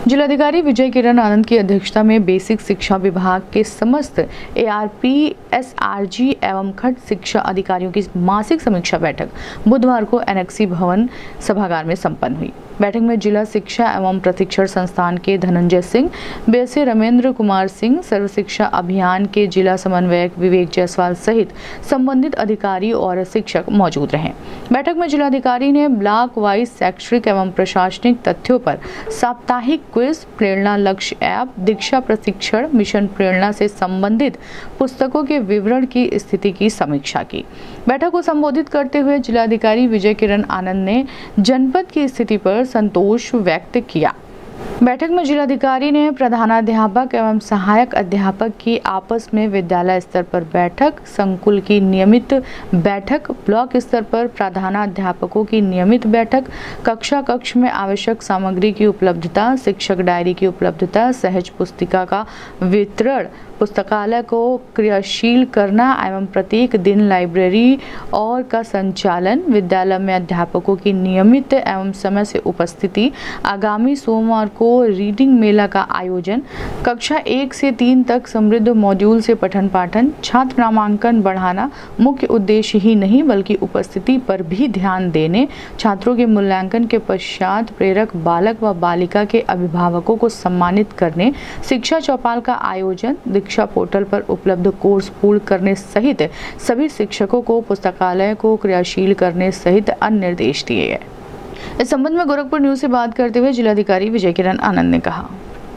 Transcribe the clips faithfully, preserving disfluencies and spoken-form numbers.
जिलाधिकारी विजय किरण आनंद की अध्यक्षता में बेसिक शिक्षा विभाग के समस्त एआरपी, एसआरजी एवं खंड शिक्षा अधिकारियों की मासिक समीक्षा बैठक बुधवार को एनेक्सी भवन सभागार में संपन्न हुई। बैठक में जिला शिक्षा एवं प्रशिक्षण संस्थान के धनंजय सिंह, बेसे रमेंद्र कुमार सिंह, सर्व शिक्षा अभियान के जिला समन्वयक विवेक जायसवाल सहित संबंधित अधिकारी और शिक्षक मौजूद रहे। बैठक में जिलाधिकारी ने ब्लॉक वाइज शैक्षणिक एवं प्रशासनिक तथ्यों पर साप्ताहिक क्विज, प्रेरणा लक्ष्य ऐप, दीक्षा प्रशिक्षण, मिशन प्रेरणा से संबंधित पुस्तकों के विवरण की स्थिति की समीक्षा की। बैठक को संबोधित करते हुए जिलाधिकारी विजय किरण आनंद ने जनपद की स्थिति पर संतोष व्यक्त किया। बैठक में जिलाधिकारी ने प्रधानाध्यापक एवं सहायक अध्यापक की आपस में विद्यालय स्तर पर बैठक, संकुल की नियमित बैठक, ब्लॉक स्तर पर प्रधानाध्यापकों की नियमित बैठक, कक्षा कक्ष में आवश्यक सामग्री की उपलब्धता, शिक्षक डायरी की उपलब्धता, सहज पुस्तिका का वितरण, पुस्तकालय को क्रियाशील करना एवं प्रत्येक दिन लाइब्रेरी और का संचालन, विद्यालय में अध्यापकों की नियमित एवं समय से उपस्थिति, आगामी सोमवार को रीडिंग मेला का आयोजन, कक्षा एक से तीन तक समृद्ध मॉड्यूल से पठन पाठन, छात्र नामांकन बढ़ाना मुख्य उद्देश्य ही नहीं बल्कि उपस्थिति पर भी ध्यान देने, छात्रों के मूल्यांकन के पश्चात प्रेरक बालक व बालिका के अभिभावकों को सम्मानित करने, शिक्षा चौपाल का आयोजन, शिक्षा पोर्टल पर उपलब्ध कोर्स पूर्ण करने सहित सभी शिक्षकों को पुस्तकालय को क्रियाशील करने सहित अन्य निर्देश दिए गए। इस संबंध में गोरखपुर न्यूज से बात करते हुए जिलाधिकारी विजय किरण आनंद ने कहा,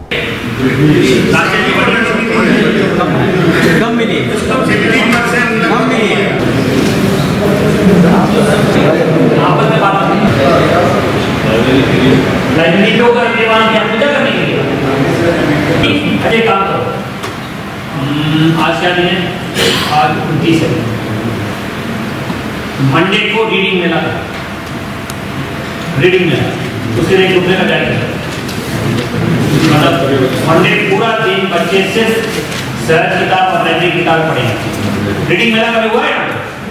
आज क्या दिन है? आज उनतीस है। मंडे को रीडिंग मेला रीडिंग मेला उसके लिए रुपये का जाएगा। मतलब मंडे पूरा दिन बच्चे सिर्फ सहज किताब और लाइब्रेरी किताब पढ़ेंगे। रीडिंग मेला कभी हुआ है ना?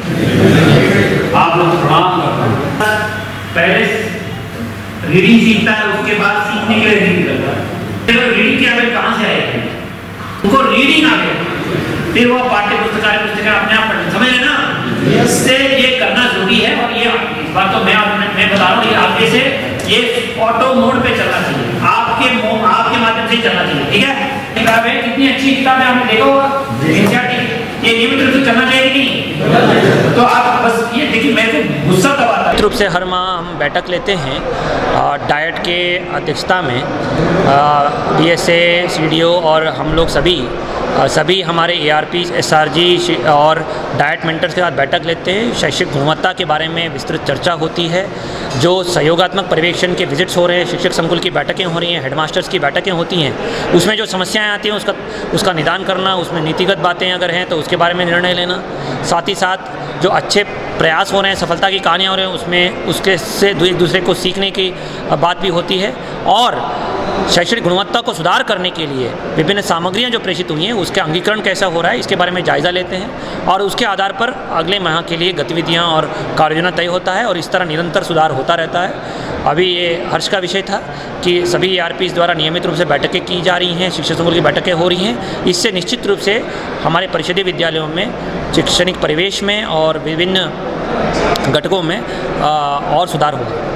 आप लोग प्रणाम करते हैं। पहले रीडिंग सीखता है, उसके बाद सीखने के लिए रीडिंग करता है। रीडिंग की आदत कहाँ से आएगी? उनको रीडिंग आ गया, फिर वो पाठ्य पुस्तकालय पुस्तकें अपने आप पढ़ने, समझ लेना। इससे ये करना जरूरी है और ये इस बात तो मैं मैं बता रहा हूँ, ये आपके से ये ऑटो मोड पे चलना चाहिए, आपके आपके माध्यम से चलना चाहिए। ठीक है, किताबें कितनी अच्छी किताबें आपने देखा होगा, ये नियमित रूप से चलना चाहिए कि नहीं? तो आप बस ये देखिए, मेरे को गुस्सा तब आता है। रूप से हर माह हम बैठक लेते हैं डाइट के अध्यक्षता में, डीएसए, सीडीओ और हम लोग सभी सभी हमारे एआरपी, एसआरजी और डाइट मेंटर्स के साथ बैठक लेते हैं। शैक्षिक गुणवत्ता के बारे में विस्तृत चर्चा होती है। जो सहयोगात्मक पर्यवेक्षण के विजिट्स हो रहे हैं, शिक्षक संकुल की बैठकें हो रही हैं, हेडमास्टर्स की बैठकें होती हैं, उसमें जो समस्याएं आती हैं उसका उसका निदान करना, उसमें नीतिगत बातें अगर हैं तो उसके बारे में निर्णय लेना। साथ ही साथ जो अच्छे प्रयास हो रहे हैं, सफलता की कहानियाँ हो रही हैं, उसमें उसके से एक दूसरे को सीखने की बात भी होती है। और शैक्षणिक गुणवत्ता को सुधार करने के लिए विभिन्न सामग्रियां जो प्रेषित हुई हैं उसका अंगीकरण कैसा हो रहा है, इसके बारे में जायज़ा लेते हैं और उसके आधार पर अगले माह के लिए गतिविधियां और कार्ययोजना तय होता है और इस तरह निरंतर सुधार होता रहता है। अभी ये हर्ष का विषय था कि सभी एआरपीस द्वारा नियमित रूप से बैठकें की जा रही हैं, शिक्षक संकुल की बैठकें हो रही हैं। इससे निश्चित रूप से हमारे परिषदीय विद्यालयों में शैक्षणिक परिवेश में और विभिन्न घटकों में और सुधार होगा।